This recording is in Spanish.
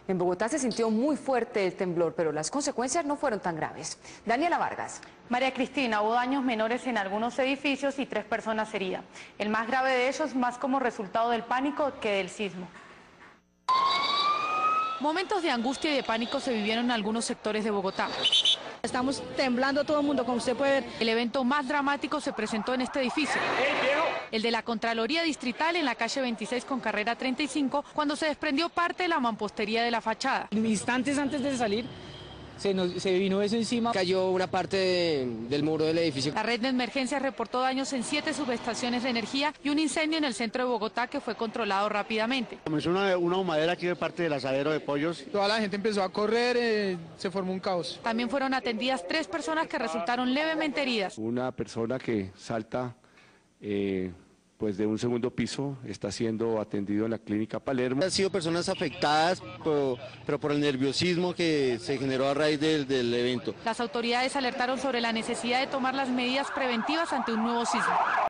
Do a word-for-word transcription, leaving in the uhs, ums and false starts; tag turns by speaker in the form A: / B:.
A: En Bogotá se sintió muy fuerte el temblor, pero las consecuencias no fueron tan graves. Daniela Vargas.
B: María Cristina, hubo daños menores en algunos edificios y tres personas heridas. El más grave de ellos más como resultado del pánico que del sismo. Momentos de angustia y de pánico se vivieron en algunos sectores de Bogotá.
C: Estamos temblando todo el mundo, como usted puede ver.
B: El evento más dramático se presentó en este edificio, el de la Contraloría Distrital en la calle veintiséis con carrera treinta y cinco, cuando se desprendió parte de la mampostería de la fachada.
C: Instantes antes de salir, se, nos, se vino eso encima.
D: Cayó una parte de, del muro del edificio.
B: La red de emergencias reportó daños en siete subestaciones de energía y un incendio en el centro de Bogotá que fue controlado rápidamente.
E: Comenzó una, una humadera aquí de parte del asadero de pollos.
F: Toda la gente empezó a correr, eh, se formó un caos.
B: También fueron atendidas tres personas que resultaron levemente heridas.
G: Una persona que salta eh, pues de un segundo piso está siendo atendido en la clínica Palermo.
E: Han sido personas afectadas, pero, pero por el nerviosismo que se generó a raíz del, del evento.
B: Las autoridades alertaron sobre la necesidad de tomar las medidas preventivas ante un nuevo sismo.